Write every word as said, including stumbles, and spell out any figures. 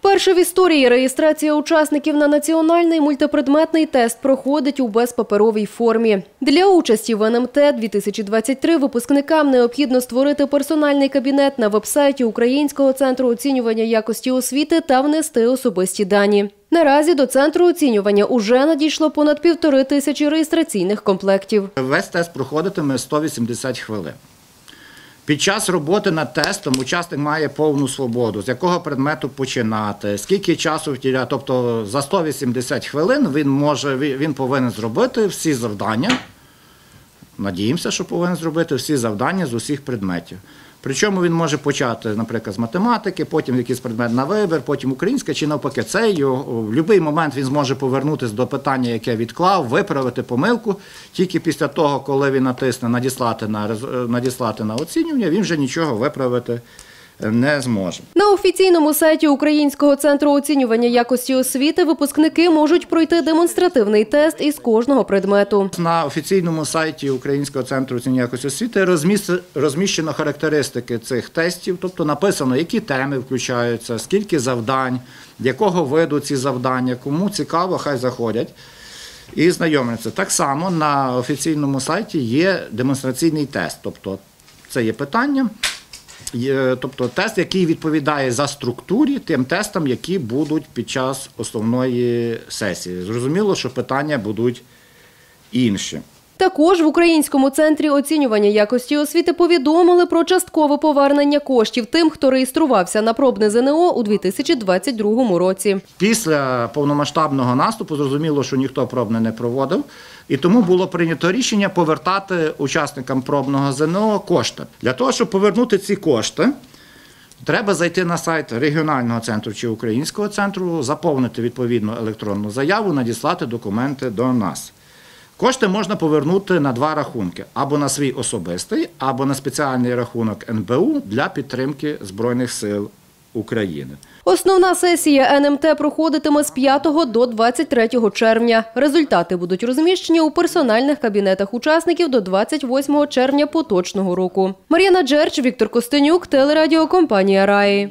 Вперше в історії реєстрація учасників на національний мультипредметний тест проходить у безпаперовій формі. Для участі в ен ем те дві тисячі двадцять три випускникам необхідно створити персональний кабінет на веб-сайті Українського центру оцінювання якості освіти та внести особисті дані. Наразі до Центру оцінювання уже надійшло понад півтори тисячі реєстраційних комплектів. Весь тест проходитиме сто вісімдесят хвилин. Під час роботи над тестом учасник має повну свободу, з якого предмету починати, скільки часу втіляти. Тобто за сто вісімдесят хвилин він, може, він повинен зробити всі завдання, надіємося, що повинен зробити всі завдання з усіх предметів. Причому він може почати, наприклад, з математики, потім якийсь предмет на вибір, потім українська чи навпаки. Це його, в будь-який момент він зможе повернутися до питання, яке відклав, виправити помилку. Тільки після того, коли він натисне надіслати на, надіслати на оцінювання, він вже нічого виправити не зможе. На офіційному сайті Українського центру оцінювання якості освіти випускники можуть пройти демонстративний тест із кожного предмету. На офіційному сайті Українського центру оцінювання якості освіти розміщено характеристики цих тестів, тобто написано, які теми включаються, скільки завдань, якого виду ці завдання, кому цікаво, хай заходять і знайомляться. Так само на офіційному сайті є демонстраційний тест, тобто це є питання, тобто тест, який відповідає за структурі тим тестам, які будуть під час основної сесії. Зрозуміло, що питання будуть інші. Також в Українському центрі оцінювання якості освіти повідомили про часткове повернення коштів тим, хто реєструвався на пробне зе ен о у дві тисячі двадцять другому році. Після повномасштабного наступу зрозуміло, що ніхто пробне не проводив, і тому було прийнято рішення повертати учасникам пробного зе ен о кошти. Для того, щоб повернути ці кошти, треба зайти на сайт регіонального центру чи українського центру, заповнити відповідну електронну заяву, надіслати документи до нас. Кошти можна повернути на два рахунки – або на свій особистий, або на спеціальний рахунок ен бе у для підтримки Збройних сил України. Основна сесія ен ем те проходитиме з п'ятого до двадцять третього червня. Результати будуть розміщені у персональних кабінетах учасників до двадцять восьмого червня поточного року. Мар'яна Джерч, Віктор Костенюк, телерадіокомпанія «Раї».